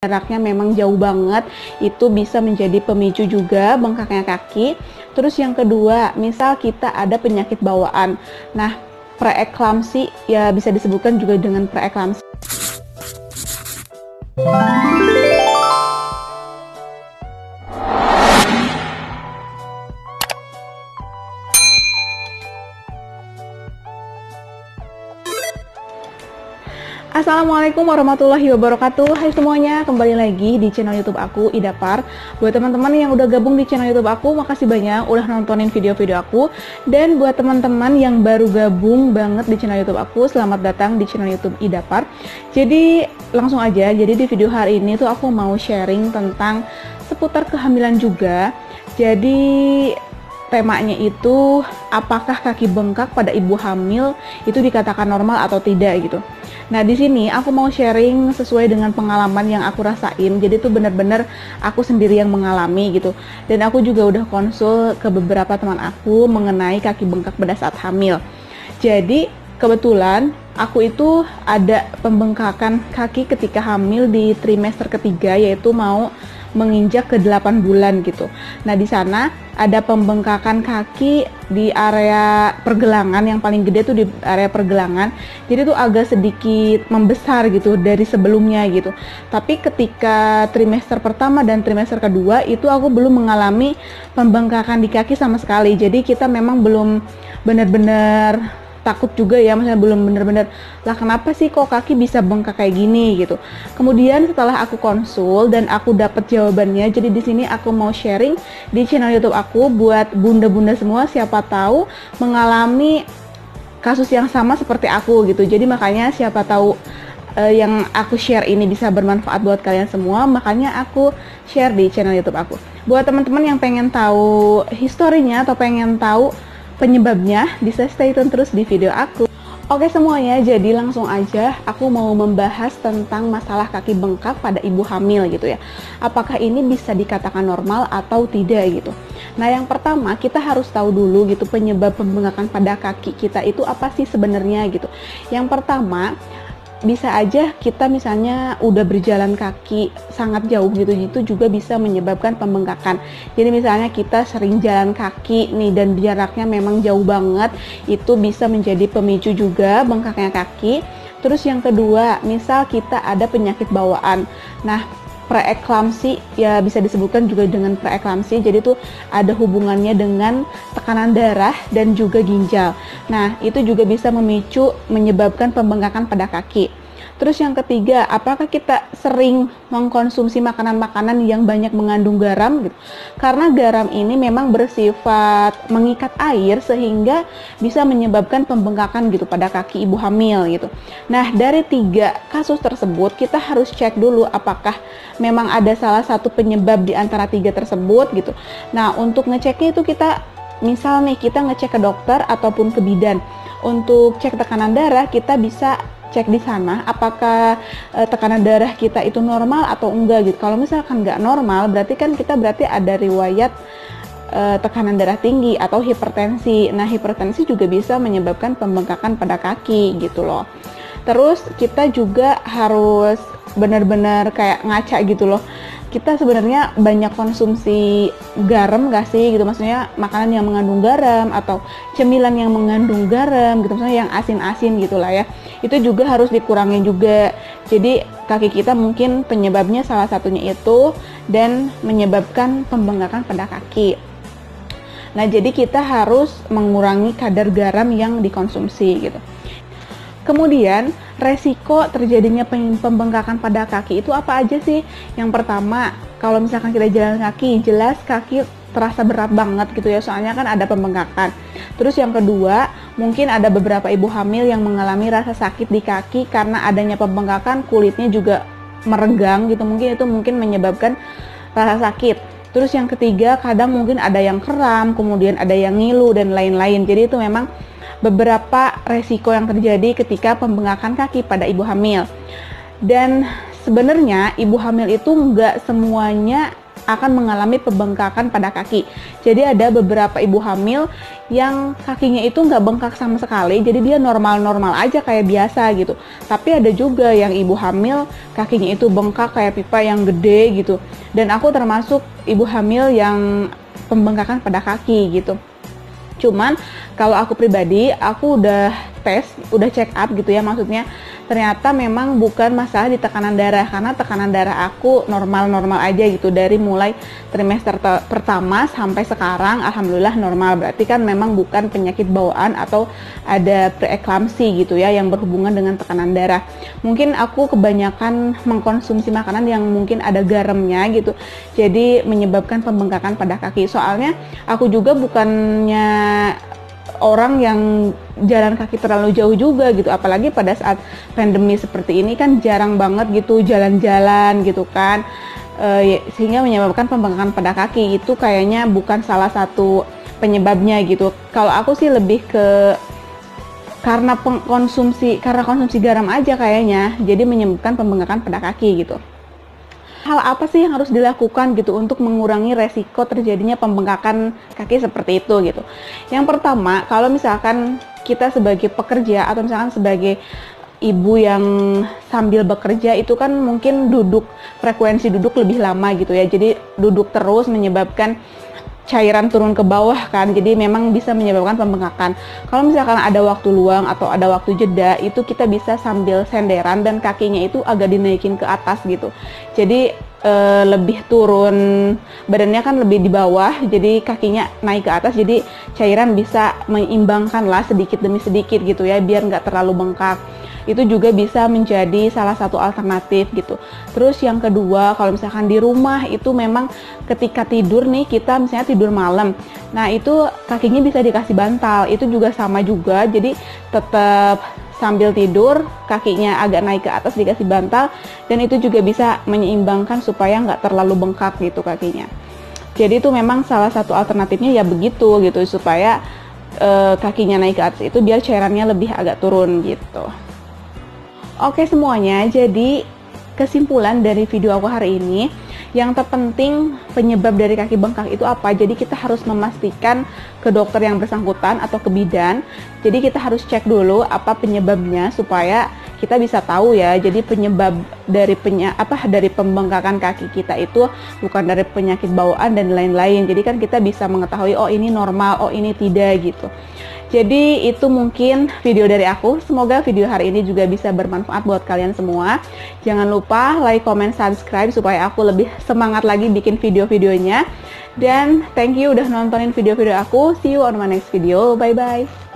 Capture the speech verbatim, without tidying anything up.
jaraknya memang jauh banget, itu bisa menjadi pemicu juga bengkaknya kaki. Terus yang kedua, misal kita ada penyakit bawaan. Nah, preeklamsi ya bisa disebutkan juga dengan preeklamsi. Assalamualaikum warahmatullahi wabarakatuh. Hai semuanya, kembali lagi di channel YouTube aku, Idapar. Buat teman-teman yang udah gabung di channel YouTube aku, makasih banyak udah nontonin video-video aku. Dan buat teman-teman yang baru gabung banget di channel YouTube aku, selamat datang di channel YouTube Idapar. Jadi langsung aja, jadi di video hari ini tuh aku mau sharing tentang seputar kehamilan juga. Jadi temanya itu apakah kaki bengkak pada ibu hamil itu dikatakan normal atau tidak gitu. Nah, di sini aku mau sharing sesuai dengan pengalaman yang aku rasain. Jadi itu benar-benar aku sendiri yang mengalami gitu. Dan aku juga udah konsul ke beberapa teman aku mengenai kaki bengkak pada saat hamil. Jadi kebetulan aku itu ada pembengkakan kaki ketika hamil di trimester ketiga, yaitu mau menginjak ke delapan bulan gitu. Nah, di sana ada pembengkakan kaki di area pergelangan, yang paling gede tuh di area pergelangan. Jadi tuh agak sedikit membesar gitu dari sebelumnya gitu. Tapi ketika trimester pertama dan trimester kedua itu aku belum mengalami pembengkakan di kaki sama sekali. Jadi kita memang belum benar-benar takut juga ya, maksudnya belum bener-bener lah kenapa sih kok kaki bisa bengkak kayak gini gitu. Kemudian setelah aku konsul dan aku dapat jawabannya, jadi di sini aku mau sharing di channel YouTube aku buat bunda-bunda semua, siapa tahu mengalami kasus yang sama seperti aku gitu. Jadi makanya siapa tahu uh, yang aku share ini bisa bermanfaat buat kalian semua, makanya aku share di channel YouTube aku. Buat teman-teman yang pengen tahu historinya atau pengen tahu penyebabnya, bisa stay tune terus di video aku. Oke semuanya, jadi langsung aja aku mau membahas tentang masalah kaki bengkak pada ibu hamil gitu ya. Apakah ini bisa dikatakan normal atau tidak gitu. Nah, yang pertama kita harus tahu dulu gitu penyebab pembengkakan pada kaki kita itu apa sih sebenarnya gitu. Yang pertama, bisa aja kita misalnya udah berjalan kaki sangat jauh gitu, itu juga bisa menyebabkan pembengkakan. Jadi misalnya kita sering jalan kaki nih dan jaraknya memang jauh banget, itu bisa menjadi pemicu juga bengkaknya kaki. Terus yang kedua, misal kita ada penyakit bawaan. Nah, preeklamsi ya bisa disebutkan juga dengan preeklamsi. Jadi itu ada hubungannya dengan tekanan darah dan juga ginjal. Nah, itu juga bisa memicu menyebabkan pembengkakan pada kaki. Terus yang ketiga, apakah kita sering mengkonsumsi makanan-makanan yang banyak mengandung garam gitu? Karena garam ini memang bersifat mengikat air sehingga bisa menyebabkan pembengkakan gitu pada kaki ibu hamil gitu. Nah, dari tiga kasus tersebut kita harus cek dulu apakah memang ada salah satu penyebab di antara tiga tersebut gitu. Nah, untuk ngeceknya itu kita misal nih kita ngecek ke dokter ataupun ke bidan. Untuk cek tekanan darah kita bisa cek di sana apakah e, tekanan darah kita itu normal atau enggak gitu. Kalau misalkan nggak normal, berarti kan kita berarti ada riwayat e, tekanan darah tinggi atau hipertensi. Nah, hipertensi juga bisa menyebabkan pembengkakan pada kaki gitu loh. Terus kita juga harus benar-benar kayak ngaca gitu loh. Kita sebenarnya banyak konsumsi garam gak sih gitu, maksudnya makanan yang mengandung garam atau cemilan yang mengandung garam gitu, maksudnya yang asin-asin gitulah ya. Itu juga harus dikurangin juga. Jadi kaki kita mungkin penyebabnya salah satunya itu dan menyebabkan pembengkakan pada kaki. Nah, jadi kita harus mengurangi kadar garam yang dikonsumsi gitu. Kemudian, resiko terjadinya pembengkakan pada kaki itu apa aja sih? Yang pertama, kalau misalkan kita jalan kaki, jelas kaki terasa berat banget gitu ya, soalnya kan ada pembengkakan. Terus yang kedua, mungkin ada beberapa ibu hamil yang mengalami rasa sakit di kaki karena adanya pembengkakan, kulitnya juga meregang gitu, mungkin itu mungkin menyebabkan rasa sakit. Terus yang ketiga, kadang mungkin ada yang kram, kemudian ada yang ngilu dan lain-lain. Jadi itu memang beberapa resiko yang terjadi ketika pembengkakan kaki pada ibu hamil. Dan sebenarnya ibu hamil itu nggak semuanya akan mengalami pembengkakan pada kaki. Jadi ada beberapa ibu hamil yang kakinya itu nggak bengkak sama sekali, jadi dia normal-normal aja kayak biasa gitu. Tapi ada juga yang ibu hamil kakinya itu bengkak kayak pipa yang gede gitu. Dan aku termasuk ibu hamil yang pembengkakan pada kaki gitu. Cuman kalau aku pribadi, aku udah tes, udah check up gitu ya, maksudnya ternyata memang bukan masalah di tekanan darah, karena tekanan darah aku normal-normal aja gitu dari mulai trimester pertama sampai sekarang, alhamdulillah normal. Berarti kan memang bukan penyakit bawaan atau ada preeklamsi gitu ya yang berhubungan dengan tekanan darah. Mungkin aku kebanyakan mengkonsumsi makanan yang mungkin ada garamnya gitu, jadi menyebabkan pembengkakan pada kaki. Soalnya aku juga bukannya orang yang jalan kaki terlalu jauh juga gitu, apalagi pada saat pandemi seperti ini kan jarang banget gitu jalan-jalan gitu kan, e, sehingga menyebabkan pembengkakan pada kaki. Itu kayaknya bukan salah satu penyebabnya gitu. Kalau aku sih lebih ke karena konsumsi karena konsumsi garam aja kayaknya, jadi menyebabkan pembengkakan pada kaki gitu. Hal apa sih yang harus dilakukan gitu untuk mengurangi resiko terjadinya pembengkakan kaki seperti itu gitu? Yang pertama, kalau misalkan kita sebagai pekerja atau misalkan sebagai ibu yang sambil bekerja itu kan mungkin duduk, frekuensi duduk lebih lama gitu ya. Jadi duduk terus menyebabkan cairan turun ke bawah kan, jadi memang bisa menyebabkan pembengkakan. Kalau misalkan ada waktu luang atau ada waktu jeda, itu kita bisa sambil senderan dan kakinya itu agak dinaikin ke atas gitu. Jadi e, lebih turun, badannya kan lebih di bawah, jadi kakinya naik ke atas, jadi cairan bisa menyeimbangkan lah sedikit demi sedikit gitu ya, biar nggak terlalu bengkak. Itu juga bisa menjadi salah satu alternatif gitu. Terus yang kedua, kalau misalkan di rumah itu memang ketika tidur nih, kita misalnya tidur malam, nah itu kakinya bisa dikasih bantal, itu juga sama juga, jadi tetap sambil tidur kakinya agak naik ke atas dikasih bantal, dan itu juga bisa menyeimbangkan supaya nggak terlalu bengkak gitu kakinya. Jadi itu memang salah satu alternatifnya ya begitu gitu, supaya e, kakinya naik ke atas itu biar cairannya lebih agak turun gitu. Oke semuanya, jadi kesimpulan dari video aku hari ini, yang terpenting penyebab dari kaki bengkak itu apa? Jadi kita harus memastikan ke dokter yang bersangkutan atau ke bidan. Jadi kita harus cek dulu apa penyebabnya supaya kita bisa tahu ya. Jadi penyebab dari penya, apa dari pembengkakan kaki kita itu bukan dari penyakit bawaan dan lain-lain. Jadi kan kita bisa mengetahui oh ini normal, oh ini tidak gitu. Jadi itu mungkin video dari aku. Semoga video hari ini juga bisa bermanfaat buat kalian semua. Jangan lupa like, comment, subscribe supaya aku lebih semangat lagi bikin video-videonya. Dan thank you udah nontonin video-video aku. See you on my next video. Bye-bye.